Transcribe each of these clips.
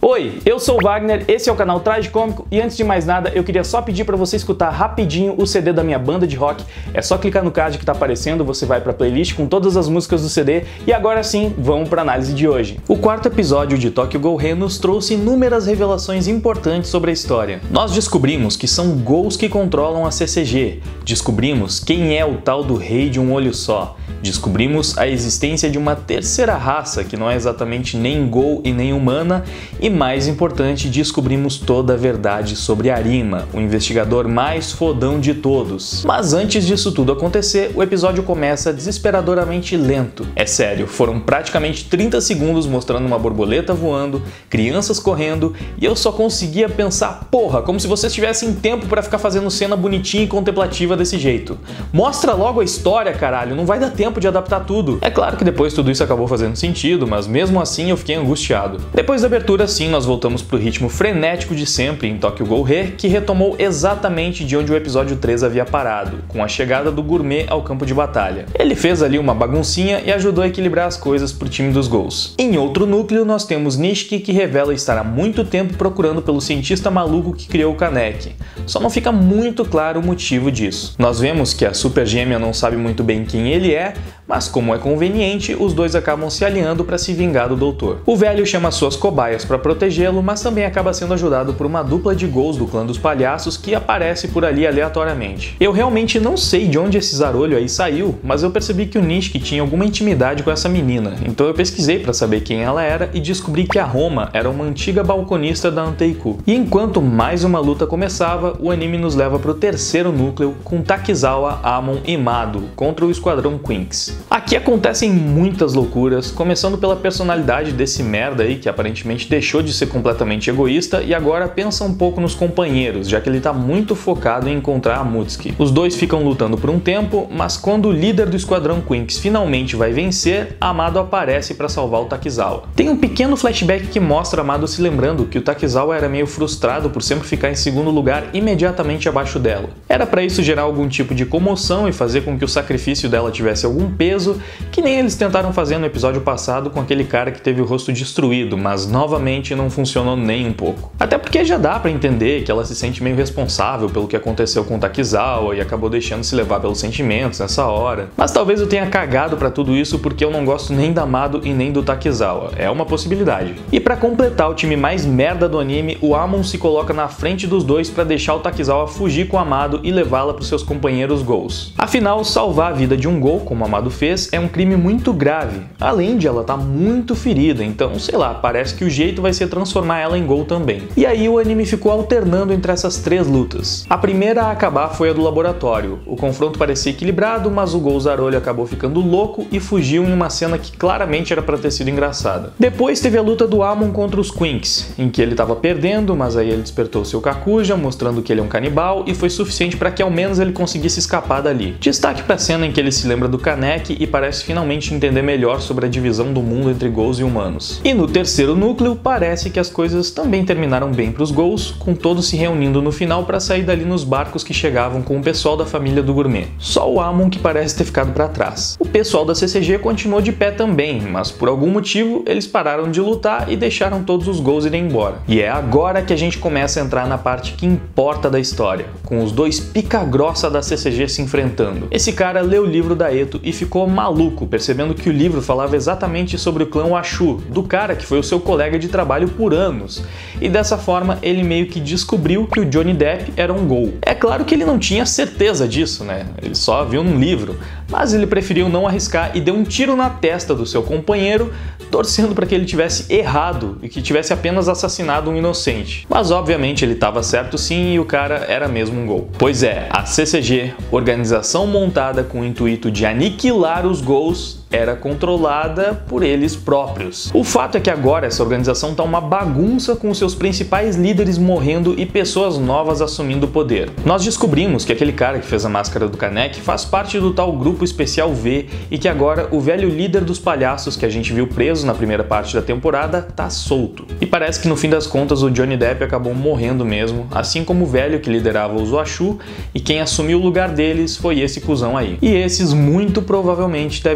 Oi, eu sou o Wagner, esse é o canal Tragicômico e antes de mais nada eu queria só pedir para você escutar rapidinho o CD da minha banda de rock. É só clicar no card que tá aparecendo, você vai para a playlist com todas as músicas do CD e agora sim, vamos para a análise de hoje. O quarto episódio de Tokyo Ghoul nos trouxe inúmeras revelações importantes sobre a história. Nós descobrimos que são Ghouls que controlam a CCG, descobrimos quem é o tal do Rei de um Olho Só, descobrimos a existência de uma terceira raça que não é exatamente nem Ghoul e nem humana e mais importante, descobrimos toda a verdade sobre Arima, o investigador mais fodão de todos. Mas antes disso tudo acontecer, o episódio começa desesperadoramente lento. É sério, foram praticamente 30 segundos mostrando uma borboleta voando, crianças correndo, e eu só conseguia pensar, porra, como se vocês tivessem tempo pra ficar fazendo cena bonitinha e contemplativa desse jeito. Mostra logo a história, caralho, não vai dar tempo de adaptar tudo. É claro que depois tudo isso acabou fazendo sentido, mas mesmo assim eu fiquei angustiado. Depois da abertura, sim, nós voltamos pro ritmo frenético de sempre em Tokyo Ghoul, que retomou exatamente de onde o episódio 3 havia parado, com a chegada do gourmet ao campo de batalha. Ele fez ali uma baguncinha e ajudou a equilibrar as coisas pro time dos Ghouls. Em outro núcleo, nós temos Nishiki, que revela estar há muito tempo procurando pelo cientista maluco que criou o Kaneki. Só não fica muito claro o motivo disso. Nós vemos que a Super Gêmea não sabe muito bem quem ele é, mas como é conveniente, os dois acabam se alinhando para se vingar do doutor. O velho chama suas cobaias para protegê-lo, mas também acaba sendo ajudado por uma dupla de Ghouls do clã dos palhaços que aparece por ali aleatoriamente. Eu realmente não sei de onde esse zarolho aí saiu, mas eu percebi que o Nishiki tinha alguma intimidade com essa menina, então eu pesquisei para saber quem ela era e descobri que a Roma era uma antiga balconista da Anteiku. E enquanto mais uma luta começava, o anime nos leva para o terceiro núcleo com Takizawa, Amon e Mado contra o Esquadrão Quinks. Aqui acontecem muitas loucuras, começando pela personalidade desse merda aí que aparentemente deixou de ser completamente egoísta e agora pensa um pouco nos companheiros, já que ele tá muito focado em encontrar a Mutsuki. Os dois ficam lutando por um tempo, mas quando o líder do Esquadrão Quinks finalmente vai vencer, Amado aparece para salvar o Takizawa. Tem um pequeno flashback que mostra Amado se lembrando que o Takizawa era meio frustrado por sempre ficar em segundo lugar imediatamente abaixo dela. Era para isso gerar algum tipo de comoção e fazer com que o sacrifício dela tivesse algum peso, que nem eles tentaram fazer no episódio passado com aquele cara que teve o rosto destruído, mas novamente não funcionou nem um pouco. Até porque já dá pra entender que ela se sente meio responsável pelo que aconteceu com o Takizawa e acabou deixando se levar pelos sentimentos nessa hora. Mas talvez eu tenha cagado pra tudo isso porque eu não gosto nem da Amado e nem do Takizawa. É uma possibilidade. E pra completar o time mais merda do anime, o Amon se coloca na frente dos dois pra deixar o Takizawa fugir com o Amado e levá-la pros seus companheiros Ghouls. Afinal, salvar a vida de um Ghoul, como o Amado fez, é um crime muito grave, além de ela estar muito ferida, então, sei lá, parece que o jeito vai ser transformar ela em Ghoul também. E aí o anime ficou alternando entre essas três lutas. A primeira a acabar foi a do laboratório. O confronto parecia equilibrado, mas o Ghoul Zarolho acabou ficando louco e fugiu em uma cena que claramente era pra ter sido engraçada. Depois teve a luta do Amon contra os Quinks, em que ele estava perdendo, mas aí ele despertou seu Kakuja, mostrando que ele é um canibal, e foi suficiente para que ao menos ele conseguisse escapar dali. Destaque pra cena em que ele se lembra do Kaneki e parece finalmente entender melhor sobre a divisão do mundo entre Ghouls e humanos. E no terceiro núcleo, parece que as coisas também terminaram bem para os Ghouls, com todos se reunindo no final para sair dali nos barcos que chegavam com o pessoal da família do gourmet. Só o Amon que parece ter ficado para trás. O pessoal da CCG continuou de pé também, mas por algum motivo eles pararam de lutar e deixaram todos os Ghouls irem embora. E é agora que a gente começa a entrar na parte que importa da história, com os dois pica-grossa da CCG se enfrentando. Esse cara leu o livro da Eto e ficou maluco, percebendo que o livro falava exatamente sobre o clã Washu, do cara que foi o seu colega de trabalho por anos, e dessa forma ele meio que descobriu que o Johnny Depp era um Ghoul. É claro que ele não tinha certeza disso, né? Ele só viu num livro, mas ele preferiu não arriscar e deu um tiro na testa do seu companheiro, torcendo para que ele tivesse errado e que tivesse apenas assassinado um inocente. Mas obviamente ele estava certo sim e o cara era mesmo um Ghoul. Pois é, a CCG, organização montada com o intuito de aniquilar os Ghouls, era controlada por eles próprios. O fato é que agora essa organização tá uma bagunça com seus principais líderes morrendo e pessoas novas assumindo o poder. Nós descobrimos que aquele cara que fez a máscara do Kaneki faz parte do tal grupo especial V e que agora o velho líder dos palhaços que a gente viu preso na primeira parte da temporada tá solto. E parece que no fim das contas o Johnny Depp acabou morrendo mesmo, assim como o velho que liderava os Washu, e quem assumiu o lugar deles foi esse cuzão aí. E esses muito provavelmente devem ser os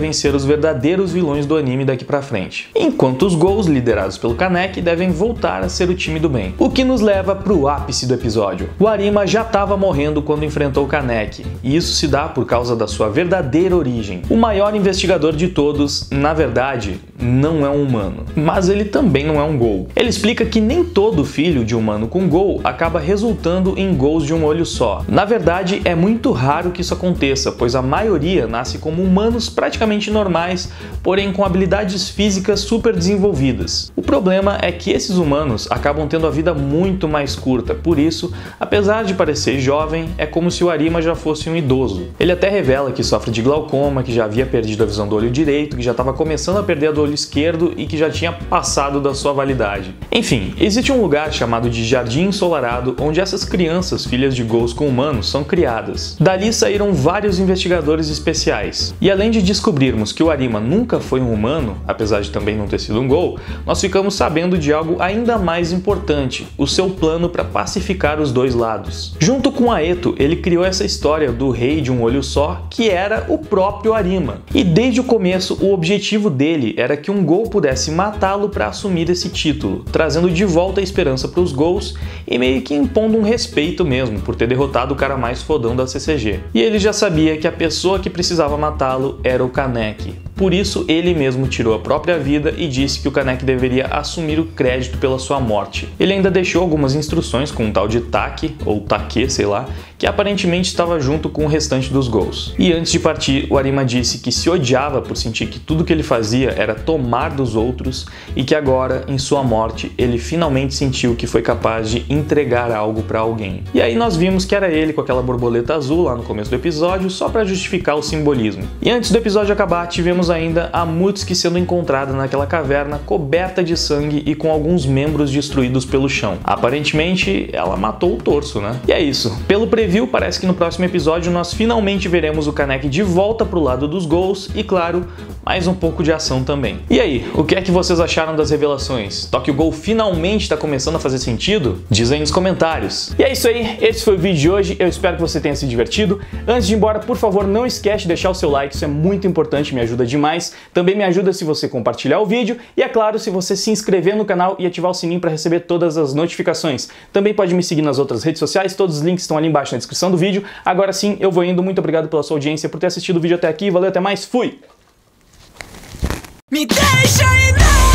verdadeiros vilões do anime daqui pra frente. Enquanto os Gous, liderados pelo Kaneki, devem voltar a ser o time do bem. O que nos leva pro ápice do episódio. O Arima já estava morrendo quando enfrentou o Kaneki, e isso se dá por causa da sua verdadeira origem. O maior investigador de todos, na verdade, não é um humano, mas ele também não é um Gou. Ele explica que nem todo filho de humano com Gou acaba resultando em Gous de um olho só. Na verdade, é muito raro que isso aconteça, pois a maioria nasce como humanos praticamente normais, porém com habilidades físicas super desenvolvidas. O problema é que esses humanos acabam tendo a vida muito mais curta, por isso, apesar de parecer jovem, é como se o Arima já fosse um idoso. Ele até revela que sofre de glaucoma, que já havia perdido a visão do olho direito, que já estava começando a perder a do olho esquerdo e que já tinha passado da sua validade. Enfim, existe um lugar chamado de Jardim Ensolarado, onde essas crianças, filhas de Gous com humanos, são criadas. Dali saíram vários investigadores especiais. E além de descobrirmos que o Arima nunca foi um humano, apesar de também não ter sido um Gou, nós ficamos sabendo de algo ainda mais importante, o seu plano para pacificar os dois lados. Junto com Aeto, ele criou essa história do rei de um olho só, que era o próprio Arima. E desde o começo, o objetivo dele era que um Gou pudesse matá-lo para assumir esse título, trazendo de volta a esperança para os Gous e meio que impondo um respeito mesmo, por ter derrotado o cara mais fodão da CCG. E ele já sabia que a pessoa que precisava matá-lo era o Kaneki. Por isso, ele mesmo tirou a própria vida e disse que o Kaneki deveria assumir o crédito pela sua morte. Ele ainda deixou algumas instruções com um tal de Taki, ou Take, sei lá, que aparentemente estava junto com o restante dos Gous. E antes de partir, o Arima disse que se odiava por sentir que tudo que ele fazia era tomar dos outros e que agora, em sua morte, ele finalmente sentiu que foi capaz de entregar algo para alguém. E aí nós vimos que era ele com aquela borboleta azul lá no começo do episódio, só para justificar o simbolismo. E antes do episódio acabar, tivemos ainda a Mutsuki sendo encontrada naquela caverna coberta de sangue e com alguns membros destruídos pelo chão. Aparentemente, ela matou o torso, né? E é isso. Pelo preview, parece que no próximo episódio nós finalmente veremos o Kaneki de volta pro lado dos Gous e, claro, mais um pouco de ação também. E aí, o que é que vocês acharam das revelações? Tokyo Ghoul finalmente está começando a fazer sentido? Diz aí nos comentários. E é isso aí, esse foi o vídeo de hoje, eu espero que você tenha se divertido. Antes de ir embora, por favor, não esquece de deixar o seu like, isso é muito importante, me ajuda demais. Também me ajuda se você compartilhar o vídeo e, é claro, se você se inscrever no canal e ativar o sininho para receber todas as notificações. Também pode me seguir nas outras redes sociais, todos os links estão ali embaixo na descrição do vídeo. Agora sim, eu vou indo, muito obrigado pela sua audiência, por ter assistido o vídeo até aqui, valeu, até mais, fui! Me deixa ir, não!